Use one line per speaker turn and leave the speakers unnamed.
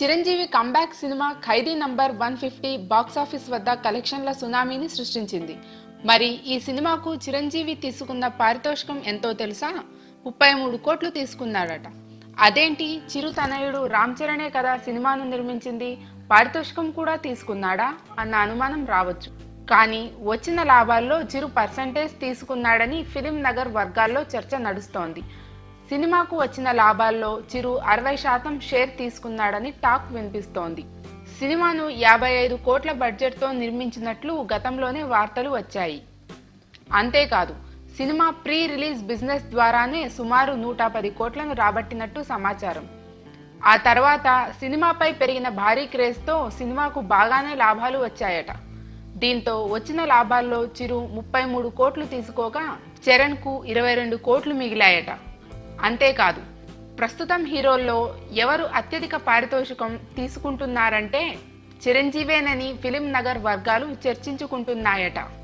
Chiranjeevi comeback cinema Khaidi number 150 box office వద్ద కలెక్షన్ల సునామీని సృష్టించింది. మరి ఈ సినిమాకు చిరంజీవి తీసుకున్న పారితోషికం ఎంతో తెలుసా? 33 కోట్లు తీసుకున్నాడట. అదేంటి, చిరు తనయుడు రామ్ చరణే కదా సినిమాను నిర్మించింది, పారితోషికం కూడా తీసుకున్నాడా అన్న అనుమానం రావచ్చు. కానీ వచ్చిన లాభాల్లో చిరు పర్సంటేజ్ తీసుకున్నాడని ఫిలిం నగర్ వర్గాల్లో చర్చ నడుస్తోంది. సినిమాకు వచ్చిన లాభాల్లో చిరు 60% షేర్ తీసుకున్నాడని టాక్ వినిపిస్తోంది. సినిమాను 55 కోట్ల బడ్జెట్తో నిర్మించినట్లు గతంలోనే వార్తలు వచ్చాయి. అంతేకాదు, సినిమా ప్రీ రిలీజ్ బిజినెస్ ద్వారానే సుమారు 110 కోట్లను రాబట్టినట్టు సమాచారం. ఆ తర్వాత సినిమాపై పెరిగిన భారీ క్రేజ్తో సినిమాకు బాగానే లాభాలు వచ్చాయట. దీంతో వచ్చిన లాభాల్లో చిరు 33 కోట్లు తీసుకోగా చరణ్కు 22 కోట్లు మిగిలాయట. అంతేకాదు, ప్రస్తుతం హీరోల్లో ఎవరు అత్యధిక పారితోషికం తీసుకుంటున్నారంటే చిరంజీవేనని ఫిలిం నగర్ వర్గాలు చర్చించుకుంటున్నాయట.